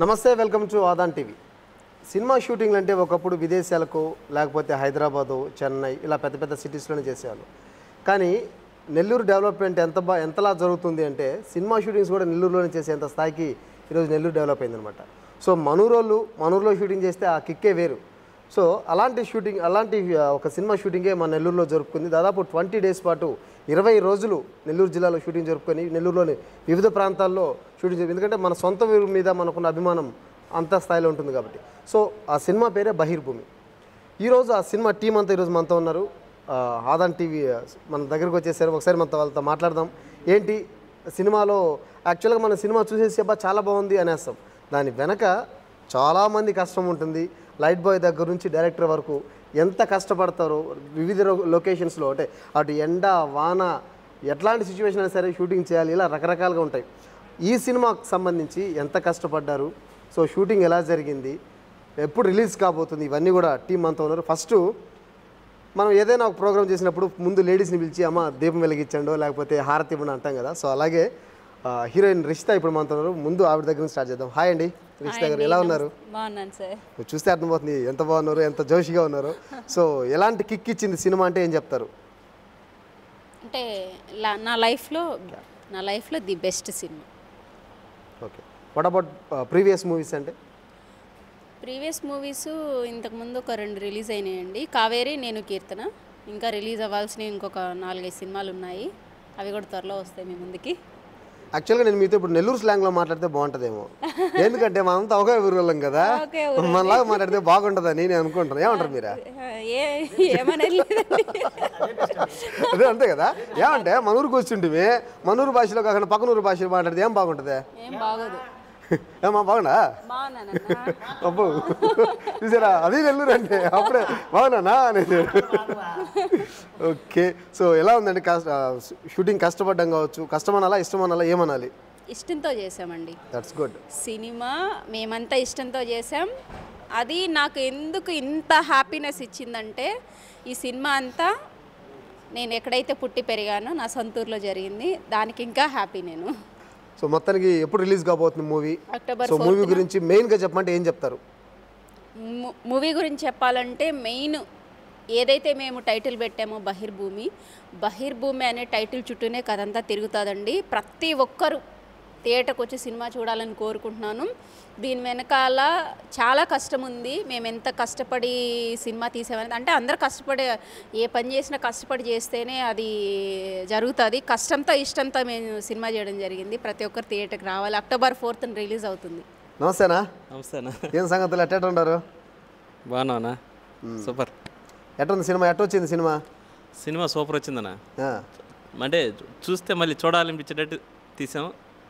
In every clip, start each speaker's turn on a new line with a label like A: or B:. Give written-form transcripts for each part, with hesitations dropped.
A: నమస్తే, welcome to Aadan TV. Cinema షూటింగ్లు అంటే ఒకప్పుడు విదేశాలకు లేకపోతే హైదరాబాదు, చెన్నై ఇలా పెద్ద పెద్ద సిటీస్లోనే చేసేవాళ్ళు. కానీ నెల్లూరు డెవలప్మెంట్ ఎంతలా జరుగుతుంది అంటే సినిమా షూటింగ్స్ కూడా నెల్లూరులోనే చేసేంత స్థాయికి ఈరోజు నెల్లూరు డెవలప్ అయిందనమాట. సో మనూరులో షూటింగ్ చేస్తే ఆ కిక్కే వేరు. సో అలాంటి ఒక సినిమా షూటింగే మన నెల్లూరులో జరుపుకుంది. దాదాపు 20 డేస్ పాటు 20 రోజులు నెల్లూరు జిల్లాలో షూటింగ్ జరుపుకొని నెల్లూరులోని వివిధ ప్రాంతాల్లో షూటింగ్ జరిగింది. ఎందుకంటే మన సొంత ఊరు మీద మనకున్న అభిమానం అంత స్థాయిలో ఉంటుంది కాబట్టి. సో ఆ సినిమా పేరే బహిర్భూమి. ఈరోజు ఆ సినిమా టీం అంతా ఈరోజు మనతో ఉన్నారు. ఆదాన్ టీవీ మన దగ్గరకు వచ్చేసారు. ఒకసారి మనతో వాళ్ళతో మాట్లాడదాం. ఏంటి సినిమాలో యాక్చువల్గా మన సినిమా చూసేసి చాలా బాగుంది అనేస్తాం. దాని వెనక చాలామంది కష్టం ఉంటుంది. లైట్ బాయ్ దగ్గర నుంచి డైరెక్టర్ వరకు ఎంత కష్టపడతారో వివిధ లొకేషన్స్లో, అంటే అటు ఎండ వాన ఎట్లాంటి సిచ్యువేషన్ అయినా సరే షూటింగ్ చేయాలి, ఇలా రకరకాలుగా ఉంటాయి. ఈ సినిమాకు సంబంధించి ఎంత కష్టపడ్డారు, సో షూటింగ్ ఎలా జరిగింది, ఎప్పుడు రిలీజ్ కాబోతుంది, ఇవన్నీ కూడా టీం అంతా ఉన్నారు. ఫస్ట్ మనం ఏదైనా ఒక ప్రోగ్రామ్ చేసినప్పుడు ముందు లేడీస్ని పిలిచి అమ్మ దీపం వెలిగించండో లేకపోతే హారతి ఇవ్వండి అంటాం కదా. సో అలాగే హీరోయిన్ రిషిత ఇప్పుడు మనతో ఉన్నారు. ముందు ఆవిడ దగ్గర నుంచి స్టార్ట్ చేద్దాం. హాయ్ అండి రిషిత గారు, ఎలా ఉన్నారు?
B: బాగున్నాను సార్.
A: చూస్తే అర్థమవుతుంది ఎంత బాగున్నారు, ఎంత జోషిగా ఉన్నారు. సో ఎలాంటి కిక్ ఇచ్చింది సినిమా అంటే ఏం చెప్తారు?
B: అంటే నా లైఫ్లో the best cinema.
A: Okay, what about previous movies? అంటే
B: ప్రీవియస్ మూవీస్ ఇంతకుముందు ఒక 2 రిలీజ్ అయినాయండి. కావేరి, నేను కీర్తన. ఇంకా రిలీజ్ అవ్వాల్సినవి ఇంకొక 4-5 సినిమాలు ఉన్నాయి. అవి కూడా త్వరలో వస్తాయి మీ ముందుకి.
A: యాక్చువల్గా నేను మీతో ఇప్పుడు నెల్లూరు స్లాంగ్లో మాట్లాడితే బాగుంటుందేమో, ఎందుకంటే మనంతా ఒకే ఊరులం కదా, మనలాగా మాట్లాడితే బాగుంటుందని నేను అనుకుంటాను. ఏమంటారు మీరా? అదే అంతే కదా. ఏమంటే మన ఊరికి వచ్చింటివి, మన ఊరు భాషలో కాకుండా పక్కన ఊరు భాషలో మాట్లాడితే ఏం బాగుంటుంది?
B: ఏం బాగోదు.
A: ఏమా బాగున్నా? అబ్బో చూసారా, అది నెల్లూరు అంటే అప్పుడే బాగున్నానా అనేది. ఓకే, సో ఎలా ఉందండి షూటింగ్? కష్టపడ్డం కావచ్చు, కష్టమనాలా ఇష్టమనాలా ఏమనాలి?
B: ఇష్టంతో చేసామండి.
A: That's good.
B: సినిమా మేమంతా ఇష్టంతో చేసాం. అది నాకు ఎందుకు ఇంత హ్యాపీనెస్ ఇచ్చిందంటే ఈ సినిమా అంతా నేను ఎక్కడైతే పుట్టి పెరిగానో నా సొంతూరులో జరిగింది. దానికి ఇంకా హ్యాపీ నేను.
A: సో మొత్తానికి ఎప్పుడు రిలీజ్ కాబోతుంది మూవీ?
B: అక్టోబర్.
A: సో మూవీ గురించి మెయిన్గా చెప్పమంటే ఏం చెప్తారు?
B: మూవీ గురించి చెప్పాలంటే మెయిన్ ఏదైతే మేము టైటిల్ పెట్టామో బహిర్భూమి అనే టైటిల్ చుట్టూనే కథంతా తిరుగుతుందండి. ప్రతి ఒక్కరూ థియేటర్కి వచ్చి సినిమా చూడాలని కోరుకుంటున్నాను. దీని వెనకాల చాలా కష్టం ఉంది. మేము ఎంత కష్టపడి సినిమా తీసామనేది, అంటే అందరు కష్టపడి ఏ పని చేసినా కష్టపడి చేస్తేనే అది జరుగుతుంది. కష్టంతో ఇష్టంతో మేము సినిమా చేయడం జరిగింది. ప్రతి ఒక్కరు థియేటర్కి రావాలి. అక్టోబర్ 4th రిలీజ్ అవుతుంది.
A: నమస్తేనా.
C: నమస్తేనా.
A: ఏం సంగతులు, ఎట్ట ఉన్నారు?
C: బాగున్నావునా? సూపర్.
A: ఎట్టుంది సినిమా? ఎట్ట వచ్చింది సినిమా?
C: Cinema super వచ్చిందనా. అంటే చూస్తే మళ్ళీ చూడాలనిపించేటట్టు తీసాము.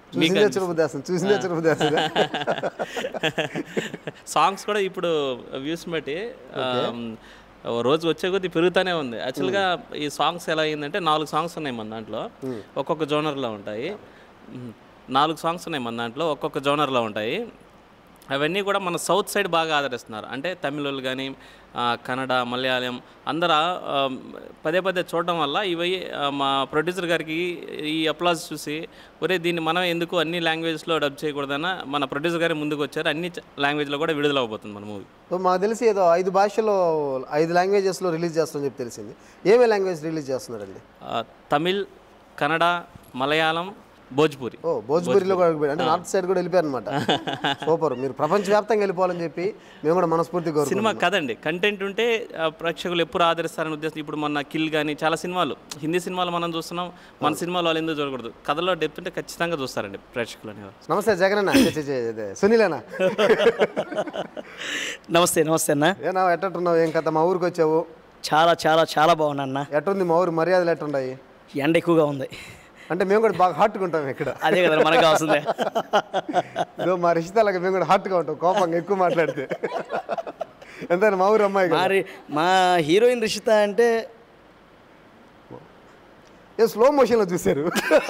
C: సాంగ్స్ కూడా ఇప్పుడు వ్యూస్ బట్టి రోజు వచ్చే కొద్దీ పెరుగుతూనే ఉంది. యాక్చువల్గా ఈ సాంగ్స్ ఎలా అయిందంటే 4 సాంగ్స్ ఉన్నాయి మన దాంట్లో, ఒక్కొక్క జోనర్లో ఉంటాయి. 4 సాంగ్స్ ఉన్నాయి మన దాంట్లో, ఒక్కొక్క జోనర్లో ఉంటాయి. అవన్నీ కూడా మన సౌత్ సైడ్ బాగా ఆదరిస్తున్నారు. అంటే తమిళోళ్ళు కానీ కన్నడ, మలయాళం అందరూ పదే చూడడం వల్ల ఇవి మా ప్రొడ్యూసర్ గారికి ఈ అప్లాజ్ చూసి ఒరే దీన్ని మనం ఎందుకు అన్ని లాంగ్వేజ్లో డబ్ చేయకూడదన్న మన ప్రొడ్యూసర్ గారి ముందుకు వచ్చారు. అన్ని లాంగ్వేజ్లో కూడా విడుదల అవబోతుంది మన మూవీ.
A: మాకు తెలిసి ఏదో 5 భాషలో 5 లాంగ్వేజెస్లో రిలీజ్ చేస్తామని చెప్పి తెలిసింది. ఏమే లాంగ్వేజ్ రిలీజ్ చేస్తున్నారండి?
C: తమిళ్, కన్నడ, మలయాళం, భోజ్పూరి.
A: భోజ్పూరిలో కూడా, అంటే నార్త్ సైడ్ కూడా వెళ్ళిపోయారు అనమాట. సూపర్. మీరు ప్రపంచవ్యాప్తంగా వెళ్ళిపోవాలని చెప్పి మేము కూడా మనస్ఫూర్తిగా.
C: సినిమా కదండి, కంటెంట్ ఉంటే ప్రేక్షకులు ఎప్పుడు ఆదరిస్తారని ఉద్దేశం. ఇప్పుడు మన కిల్ కానీ చాలా సినిమాలు, హిందీ సినిమాలు మనం చూస్తున్నాం, మన సినిమాలు వాళ్ళు ఎందుకు చూడకూడదు? కథలో డెప్త్ ఉంటే ఖచ్చితంగా చూస్తారండి ప్రేక్షకులు అనేవారు.
A: నమస్తే జగన్ అన్న. సునీలేనా?
D: నమస్తే అన్న.
A: ఏనా ఎట్టున్నావు? ఏం కథ? మా ఊరికి వచ్చావు.
D: చాలా చాలా చాలా బాగున్నా అన్న.
A: ఎట్టుంది మా ఊరు? మర్యాదలు ఎట్టున్నాయి?
D: ఎండ ఎక్కువగా ఉంది.
A: అంటే మేము కూడా బాగా హాట్గా ఉంటాం ఇక్కడ.
D: అదే కదా మనకు కావాల్సిందే.
A: మా రిషితాలకి మేము కూడా హాట్గా ఉంటాం, కోపంగా ఎక్కువ మాట్లాడితే. ఎంతైనా మా ఊరు అమ్మాయి.
D: మరి మా హీరోయిన్ రిషిత అంటే
A: స్లో మోషన్లో చూశారు.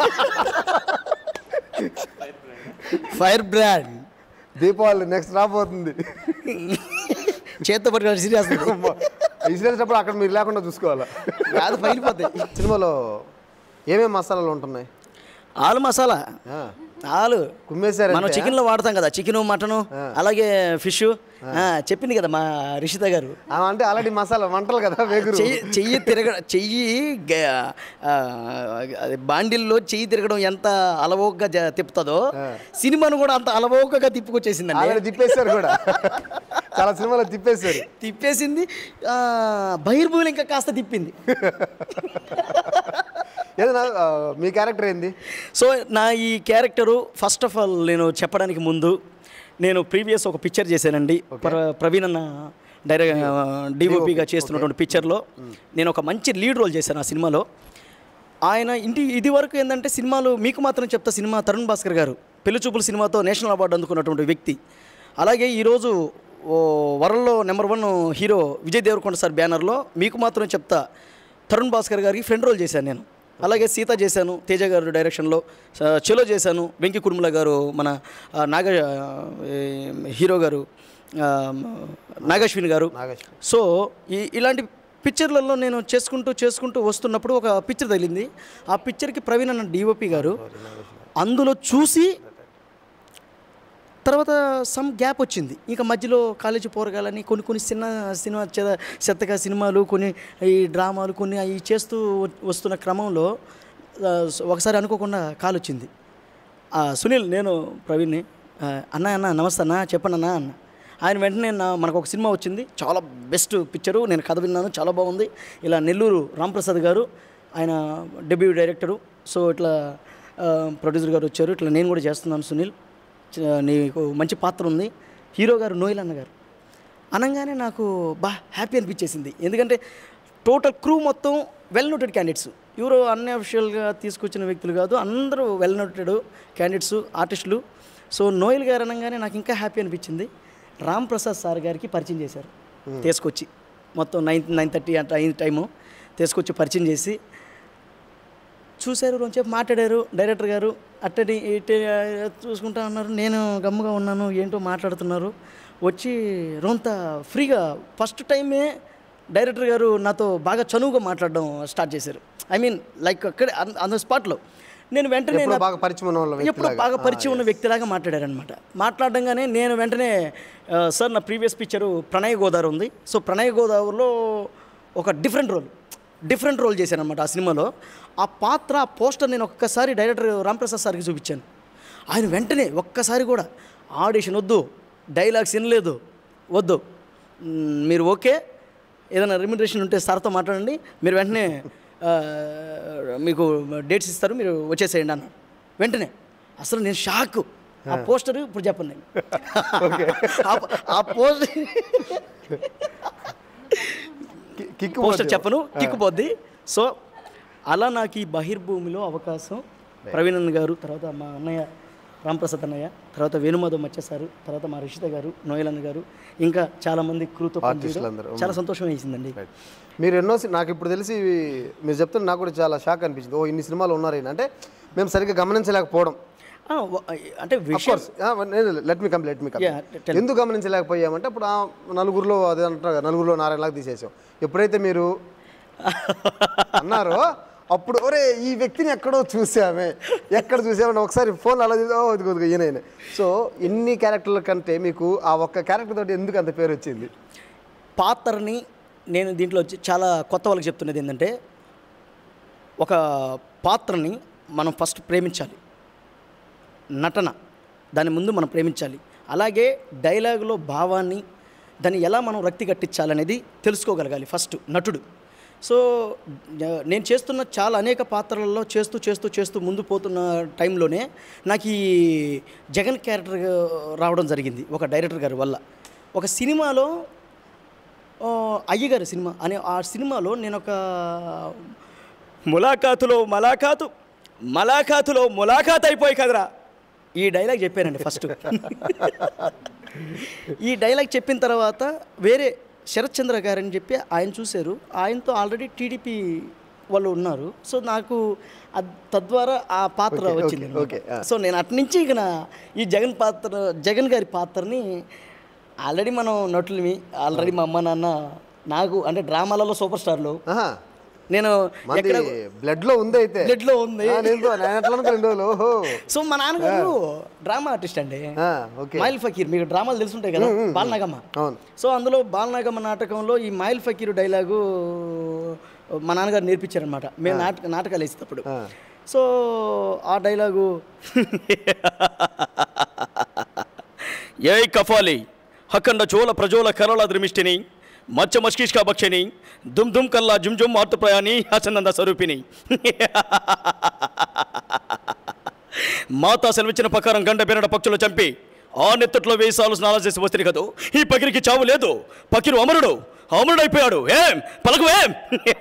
D: ఫైర్ బ్రాండ్
A: దీపావళి నెక్స్ట్ రాబోతుంది.
D: చేత్తో పట్టుకొని
A: ఇసిరేసినప్పుడు అక్కడ మీరు లేకుండా చూసుకోవాలా,
D: అది పగిలిపోతాయి.
A: సినిమాలో ఏమేమి మసాలాలు ఉంటున్నాయి?
D: ఆలు మసాలా
A: ఆ,
D: ఆలు
A: కుమ్మేశారు
D: మనం చికెన్లో వాడతాం కదా, చికెను మటను అలాగే ఫిష్. చెప్పింది కదా మా రిషిత గారు,
A: అంటే ఆల్రెడీ మసాలా వంటలు కదా వేగురు.
D: చెయ్యి అది బాండిల్లో చెయ్యి తిరగడం ఎంత అలవోగ్గా తిప్పుతుందో సినిమాను కూడా అంత అలవోగ్గా తిప్పుకొచ్చేసిందండి.
A: ఆల్రెడీ తిప్పేశారు కూడా, చాలా సినిమాలో తిప్పేశారు.
D: తిప్పేసింది. బహిర్భూమిలో ఇంకా కాస్త తిప్పింది.
A: ఏదైనా మీ క్యారెక్టర్ ఏంది?
D: సో నా ఈ క్యారెక్టరు ఫస్ట్ ఆఫ్ ఆల్ నేను చెప్పడానికి ముందు నేను ప్రీవియస్ ఒక పిక్చర్ చేశానండి. ప్రవీణ్ అన్న డిఓపిగా చేస్తున్నటువంటి పిక్చర్లో నేను ఒక మంచి లీడ్ రోల్ చేశాను ఆ సినిమాలో. ఆయన ఇది వరకు ఏంటంటే సినిమాలు మీకు మాత్రం చెప్తా సినిమా తరుణ్ భాస్కర్ గారు పెళ్లిచూపుల సినిమాతో నేషనల్ అవార్డు అందుకున్నటువంటి వ్యక్తి. అలాగే ఈరోజు వరల్డ్లో number 1 hero Vijay Devarakonda sir బ్యానర్లో మీకు మాత్రం చెప్తా తరుణ్ భాస్కర్ గారికి ఫ్రెండ్ రోల్ చేశాను నేను. అలాగే సీత చేశాను తేజ గారు డైరెక్షన్లో, చెలో చేశాను వెంకి కుర్మల గారు మన హీరో గారు నాగశ్విన్ గారు. సో ఇలాంటి పిక్చర్లలో నేను చేసుకుంటూ వస్తున్నప్పుడు ఒక పిక్చర్ తగిలింది. ఆ పిక్చర్కి ప్రవీణ్ అన్న డిఓపి గారు అందులో చూసి తర్వాత సమ్ గ్యాప్ వచ్చింది. ఇంకా మధ్యలో కాలేజీ పోరగాలని కొన్ని సినిమా చెత్తగా సినిమాలు, కొన్ని ఈ డ్రామాలు కొన్ని అవి చేస్తూ వస్తున్న క్రమంలో ఒకసారి అనుకోకుండా కాల్ వచ్చింది. సునీల్, నేను ప్రవీణ్ని. అన్న నమస్తే అన్న, చెప్పండి అన్న అన్న. ఆయన వెంటనే మనకు ఒక సినిమా వచ్చింది, చాలా బెస్ట్ పిక్చరు, నేను కథ విన్నాను, చాలా బాగుంది. ఇలా నెల్లూరు రాంప్రసాద్ గారు ఆయన డెబ్యూ డైరెక్టరు, సో ఇట్లా ప్రొడ్యూసర్ గారు వచ్చారు, ఇట్లా నేను కూడా చేస్తున్నాను సునీల్, నీకు మంచి పాత్ర ఉంది, హీరో గారు నోయల్ అన్నగారు అనగానే నాకు హ్యాపీ అనిపించేసింది. ఎందుకంటే టోటల్ క్రూ మొత్తం వెల్ నోటెడ్ క్యాండిడేట్స్, ఎవరో అన్అఫిషియల్గా తీసుకొచ్చిన వ్యక్తులు కాదు, అందరూ వెల్ నోటెడ్ క్యాండిడేట్స్, ఆర్టిస్టులు. సో నోయల్ గారు అనగానే నాకు ఇంకా హ్యాపీ అనిపించింది. రామ్ ప్రసాద్ సార్ గారికి పరిచయం చేశారు, తీసుకొచ్చి మొత్తం 9:30 అంటే అయిన టైము తీసుకొచ్చి పరిచయం చేసి చూశారు, రోజు మాట్లాడారు డైరెక్టర్ గారు. అట్టడి ఇటు చూసుకుంటా ఉన్నారు, నేను గమ్ముగా ఉన్నాను, ఏంటో మాట్లాడుతున్నారు. వచ్చి రొంత ఫ్రీగా ఫస్ట్ టైమే డైరెక్టర్ గారు నాతో బాగా చనువుగా మాట్లాడడం స్టార్ట్ చేశారు. ఐ మీన్ లైక్ అక్కడే ఆన్ ద స్పాట్లో. నేను వెంటనే
A: ఎప్పుడు బాగా పరిచయం ఉన్న
D: వ్యక్తిలాగా మాట్లాడారనమాట. మాట్లాడగానే నేను వెంటనే సార్ నా ప్రీవియస్ పిక్చరు ప్రణయ్ గోదావరి ఉంది, సో ప్రణయ్ గోదావరిలో ఒక డిఫరెంట్ రోల్ చేశాను అనమాట ఆ సినిమాలో. ఆ పాత్ర ఆ పోస్టర్ నేను ఒక్కసారి డైరెక్టర్ రాంప్రసాద్ సార్కి చూపించాను. ఆయన వెంటనే ఒక్కసారి కూడా ఆడిషన్ వద్దు, డైలాగ్స్ వినలేదు, వద్దు, మీరు ఓకే, ఏదైనా రెమ్యునరేషన్ ఉంటే సార్తో మాట్లాడండి, మీరు వెంటనే మీకు డేట్స్ ఇస్తారు, మీరు వచ్చేసేయండి అన్నాడు. వెంటనే అసలు నేను షాక్. ఆ పోస్టర్ ఇప్పుడు చెప్పండి, ఆ పోస్టర్ చెప్పను, కిక్కుపోద్ది. సో అలా నాకు ఈ బహిర్భూమిలో అవకాశం ప్రవీణ్ అన్న గారు, తర్వాత మా అన్నయ్య రాంప్రసాద్ అన్నయ్య, తర్వాత వేణుమాధవ్ మచ్చ సారు, తర్వాత మా రిషిత గారు, నోయల్ అన్న గారు, ఇంకా చాలామంది క్రూతో చాలా సంతోషం వేసిందండి.
A: మీరు నాకు ఇప్పుడు తెలిసి మీరు చెప్తున్న నాకు కూడా చాలా షాక్ అనిపించింది. ఇన్ని సినిమాలు ఉన్నారు అంటే మేము సరిగ్గా గమనించలేకపోవడం.
D: అంటే
A: లెట్ మీ కంప్లీట్ ఎందుకు గమనించలేకపోయామంటే అప్పుడు నలుగురిలో అదే అంటారు, నలుగురిలో నారాయణలాగా తీసేసాం. ఎప్పుడైతే మీరు అన్నారో అప్పుడు ఒరే ఈ వ్యక్తిని ఎక్కడ చూసామంటే ఒకసారి ఫోన్ అలా ఈయన. సో ఎన్ని క్యారెక్టర్ల కంటే మీకు ఆ ఒక్క క్యారెక్టర్ తోటి ఎందుకు అంత పేరు వచ్చింది?
D: పాత్రని నేను దీంట్లో వచ్చి చాలా కొత్త వాళ్ళకి చెప్తున్నది ఏంటంటే, ఒక పాత్రని మనం ఫస్ట్ ప్రేమించాలి, నటన దాని ముందు మనం ప్రేమించాలి. అలాగే డైలాగులో భావాన్ని దాన్ని ఎలా మనం రక్తి కట్టించాలనేది తెలుసుకోగలగాలి ఫస్ట్ నటుడు. సో నేను చేస్తున్న చాలా అనేక పాత్రలలో చేస్తూ ముందు పోతున్న టైంలోనే నాకు ఈ జగన్ క్యారెక్టర్ రావడం జరిగింది ఒక డైరెక్టర్ గారి వల్ల. ఒక సినిమాలో అయ్యగారి సినిమా అనే ఆ సినిమాలో నేను ఒక మలాఖాతులో ములాఖాత్ అయిపోయి కదరా ఈ డైలాగ్ చెప్పానండి ఫస్ట్. ఈ డైలాగ్ చెప్పిన తర్వాత వేరే శరత్ చంద్ర గారని చెప్పి ఆయన చూశారు, ఆయనతో ఆల్రెడీ టీడీపీ వాళ్ళు ఉన్నారు. సో నాకు తద్వారా ఆ పాత్ర వచ్చింది. సో నేను అటు నుంచి ఇక ఈ జగన్ గారి పాత్రని ఆల్రెడీ మనం నటులమి, ఆల్రెడీ మా అమ్మ నాన్న నాకు అంటే డ్రామాలలో సూపర్ స్టార్లు, నేను
A: మంది బ్లడ్లో ఉంది అయితే
D: బ్లడ్లో ఉంది.
A: నేను ఎట్లా అనుకోండి ఓహో.
D: సో మా నాన్నగారు డ్రామా ఆర్టిస్ట్ అండి,
A: ఓకే.
D: మాయిల్ ఫకీర్. మీకు డ్రామాలు తెలుసుంటాయి కదా, బాలనాగమ్మ.
A: అవును.
D: సో అందులో బాలనాగమ్మ నాటకంలో ఈ మాయిల్ ఫకీర్ డైలాగు మా నాన్నగారు నేర్పించారనమాట. మేము నాటకాలు వేసేటప్పుడు. సో ఆ డైలాగు
E: ఏ కఫాలి హకండ చోళ ప్రజోల కరళ ద్రమిష్టిని మచ్చ మస్కిష్కా భక్షిని దుమ్ దుమ్ కల్లా జుమ్ జుమ్ మార్తప్రయాణి హసనంద స్వరూపిణి. మాతా సెలవిచ్చిన ప్రకారం గంట బెరడ పక్షులు చంపి ఆ నెత్తట్లో వేసాలు స్నానాలు చేసి వస్తే కదూ ఈ పకిరికి చావు లేదు. పకిరు అమరుడు అమరుడైపోయాడు. ఏం పలకు ఏం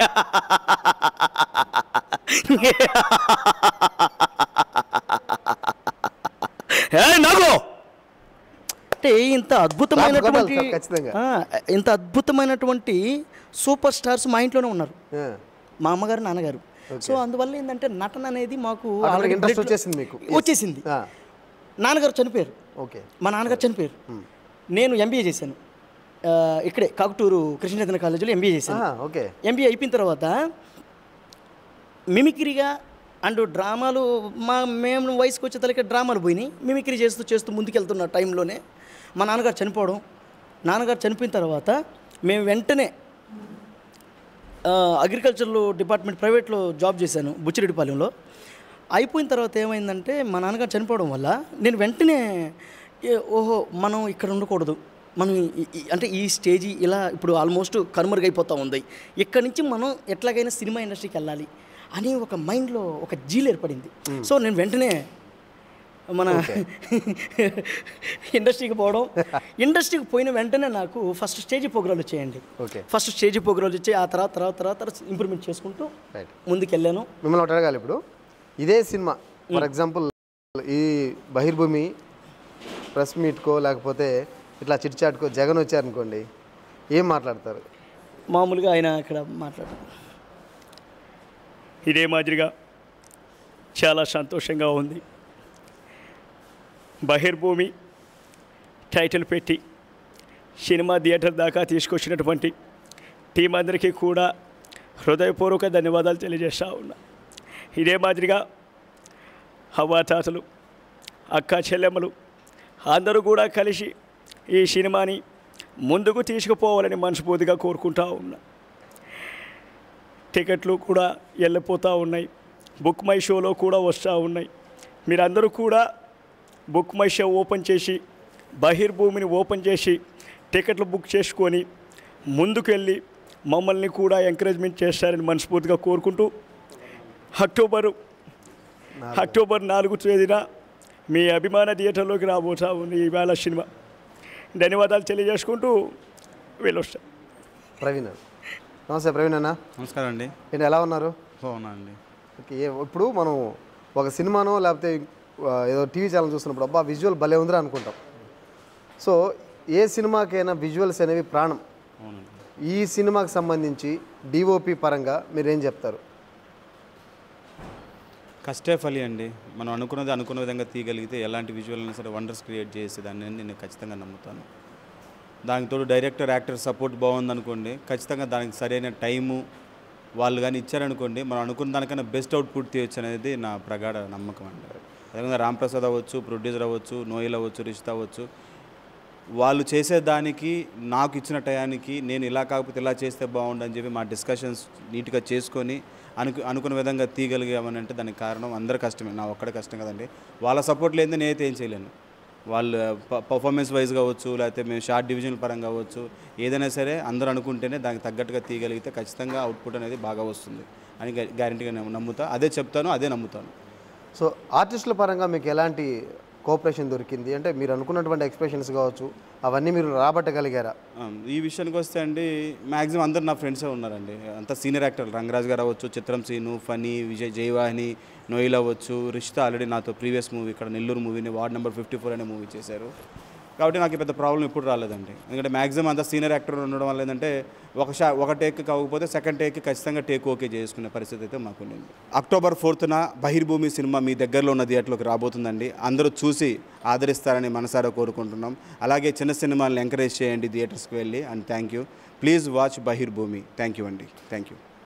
E: నాగో
D: అంటే ఇంత అద్భుతమైనటువంటి
A: ఖచ్చితంగా.
D: ఇంత అద్భుతమైనటువంటి సూపర్ స్టార్స్ మా ఇంట్లోనే ఉన్నారు, మా అమ్మగారు నాన్నగారు. సో అందువల్ల ఏంటంటే నటన అనేది మాకు
A: ఇంట్రెస్ట్ వచ్చేసింది మీకు.
D: వచ్చేసింది. నాన్నగారు చనిపోయారు.
A: ఓకే.
D: మా నాన్నగారు చనిపోయారు. నేను ఎంబీఏ చేశాను ఇక్కడే కాకుటూరు కృష్ణచంద్ర కాలేజీలో ఎంబీఏ చేశాను.
A: ఓకే.
D: ఎంబీఏ అయిపోయిన తర్వాత మిమిక్రీగా అండ్ డ్రామాలు మేము వయసుకు వచ్చే తలకి డ్రామాలు పోయినాయి. మిమిక్రీ చేస్తూ చేస్తూ ముందుకెళ్తున్న టైంలోనే మా నాన్నగారు చనిపోవడం. నాన్నగారు చనిపోయిన తర్వాత మేము వెంటనే అగ్రికల్చర్లో డిపార్ట్మెంట్ ప్రైవేట్లో జాబ్ చేశాను బుచ్చిరెడ్డిపాలెంలో. అయిపోయిన తర్వాత ఏమైందంటే మా నాన్నగారు చనిపోవడం వల్ల నేను వెంటనే ఓహో మనం ఇక్కడ ఉండకూడదు, మనం అంటే ఈ స్టేజీ ఇలా ఇప్పుడు ఆల్మోస్ట్ కనుమరుగైపోతూ ఉంది, ఇక్కడి నుంచి మనం ఎట్లాగైనా సినిమా ఇండస్ట్రీకి వెళ్ళాలి అని ఒక మైండ్లో ఒక జీల్ ఏర్పడింది. సో నేను వెంటనే మన ఇండస్ట్రీకి పోవడం. ఇండస్ట్రీకి పోయిన వెంటనే నాకు ఫస్ట్ స్టేజ్ ప్రోగ్రాలు వచ్చాయండి. ఫస్ట్ స్టేజ్ ప్రోగ్రాలు వచ్చాయి. ఆ తర్వాత ఇంప్రూవ్మెంట్ చేసుకుంటూ ముందుకెళ్ళాను.
A: మిమ్మల్ని ఒకటి అడగాలి. ఇప్పుడు ఇదే సినిమా ఫర్ ఎగ్జాంపుల్ ఈ బహిర్భూమి ప్రెస్ మీట్కో లేకపోతే ఇట్లా చిట్చాట్కో జగన్ వచ్చారనుకోండి, ఏం మాట్లాడతారు?
D: మామూలుగా ఆయన ఇక్కడ మాట్లాడారు,
E: ఇదే మాదిరిగా చాలా సంతోషంగా ఉంది. బహిర్భూమి టైటిల్ పెట్టి సినిమా థియేటర్ దాకా తీసుకొచ్చినటువంటి టీం అందరికీ కూడా హృదయపూర్వక ధన్యవాదాలు తెలియజేస్తూ ఉన్నా. ఇదే మాదిరిగా అవ్వాతాతలు అక్క చెల్లెమ్మలు అందరూ కూడా కలిసి ఈ సినిమాని ముందుకు తీసుకుపోవాలని మనస్ఫూర్తిగా కోరుకుంటూ ఉన్నా. టికెట్లు కూడా వెళ్ళిపోతూ ఉన్నాయి, బుక్ మై షోలో కూడా వస్తూ ఉన్నాయి. మీరందరూ కూడా బుక్ మై షో ఓపెన్ చేసి బహిర్భూమిని ఓపెన్ చేసి టికెట్లు బుక్ చేసుకొని ముందుకు వెళ్ళి మమ్మల్ని కూడా ఎంకరేజ్మెంట్ చేస్తారని మనస్ఫూర్తిగా కోరుకుంటూ అక్టోబర్ 4 తేదీన మీ అభిమాన థియేటర్లోకి రాబోతా ఉంది ఈవేళ సినిమా. ధన్యవాదాలు తెలియజేసుకుంటూ వెళ్ళొస్తాను.
A: ప్రవీణ్. నమస్తే ప్రవీణ్ అన్న.
F: నమస్కారం అండి.
A: ఏంటి ఎలా ఉన్నారు?
F: బాగున్నా అండి.
A: ఓకే. ఇప్పుడు మనం ఒక సినిమానో లేకపోతే ఏదో టీవీ ఛానల్ చూస్తున్నప్పుడు అబ్బా విజువల్ భలే ఉందిరా అనుకుంటాం. సో ఏ సినిమాకైనా విజువల్స్ అనేవి ప్రాణం. ఈ సినిమాకి సంబంధించి డిఓపి పరంగా మీరేం చెప్తారు?
F: కష్టే ఫలి అండి. మనం అనుకున్న విధంగా తీయగలిగితే ఎలాంటి విజువల్ అయినా సరే వండర్స్ క్రియేట్ చేసేదాన్ని నేను ఖచ్చితంగా నమ్ముతాను. దానికి తోడు డైరెక్టర్ యాక్టర్ సపోర్ట్ బాగుందనుకోండి, ఖచ్చితంగా దానికి సరైన టైము వాళ్ళు కానీ ఇచ్చారనుకోండి, మనం అనుకున్న దానికన్నా బెస్ట్ అవుట్పుట్ తీయచ్చు అనేది నా ప్రగాఢ నమ్మకం అండి. అదేవిధంగా రాంప్రసాద్ అవ్వచ్చు, ప్రొడ్యూసర్ అవ్వచ్చు, నోయల్ అవ్వచ్చు, రిషిత అవ్వచ్చు, వాళ్ళు చేసేదానికి నాకు ఇచ్చిన టయానికి నేను ఇలా కాకపోతే ఇలా చేస్తే బాగుండని చెప్పి మా డిస్కషన్స్ నీట్గా చేసుకొని అనుకున్న విధంగా తీయగలిగామని అంటే దానికి కారణం అందరి కష్టమే, నా ఒక్కడే కష్టం కదండి. వాళ్ళ సపోర్ట్ లేనిదే నేనైతే ఏం చేయలేను. వాళ్ళు పర్ఫార్మెన్స్ వైజ్ కావచ్చు, లేకపోతే మేము షార్ట్ డివిజన్ పరంగా కావచ్చు, ఏదైనా సరే అందరూ అనుకుంటేనే దానికి తగ్గట్టుగా తీయగలిగితే ఖచ్చితంగా అవుట్పుట్ అనేది బాగా వస్తుంది అని గ్యారంటీగా నమ్ముతా. అదే చెప్తాను, అదే నమ్ముతాను.
A: సో ఆర్టిస్టుల పరంగా మీకు ఎలాంటి కోఆపరేషన్ దొరికింది? అంటే మీరు అనుకున్నటువంటి ఎక్స్ప్రెషన్స్ కావచ్చు అవన్నీ మీరు రాబట్టగలిగారా?
F: ఈ విషయానికి వస్తే అండి మ్యాక్సిమం అందరు నా ఫ్రెండ్సే ఉన్నారండి. అంతా సీనియర్ యాక్టర్లు, రంగరాజ్ గారు అవ్వచ్చు, చిత్రం సీను, ఫనీ, విజయ్, జయవాహిని, నోయిల్ అవ్వచ్చు, రిషిత ఆల్రెడీ నాతో ప్రీవియస్ మూవీ ఇక్కడ నెల్లూరు మూవీని వార్డ్ నెంబర్ 54 అనే మూవీ చేశారు. కాబట్టి నాకు పెద్ద ప్రాబ్లం ఎప్పుడు రాలేదండి. ఎందుకంటే మ్యాక్సిమం అంతా సీనియర్ యాక్టర్ ఉండడం వల్ల ఏంటంటే ఒక టేక్ కాకపోతే సెకండ్ టేక్ ఖచ్చితంగా టేక్ ఓకే చేసుకునే పరిస్థితి అయితే మాకు ఉంది. అక్టోబర్ 4న బహిర్భూమి సినిమా మీ దగ్గరలో ఉన్న థియేటర్లోకి రాబోతుందండి. అందరూ చూసి ఆదరిస్తారని మనసారా కోరుకుంటున్నాం. అలాగే చిన్న సినిమాలను ఎంకరేజ్ చేయండి థియేటర్స్కి వెళ్ళి. And thank you. Please watch Bahirbhoomi. Thank you అండి. Thank you.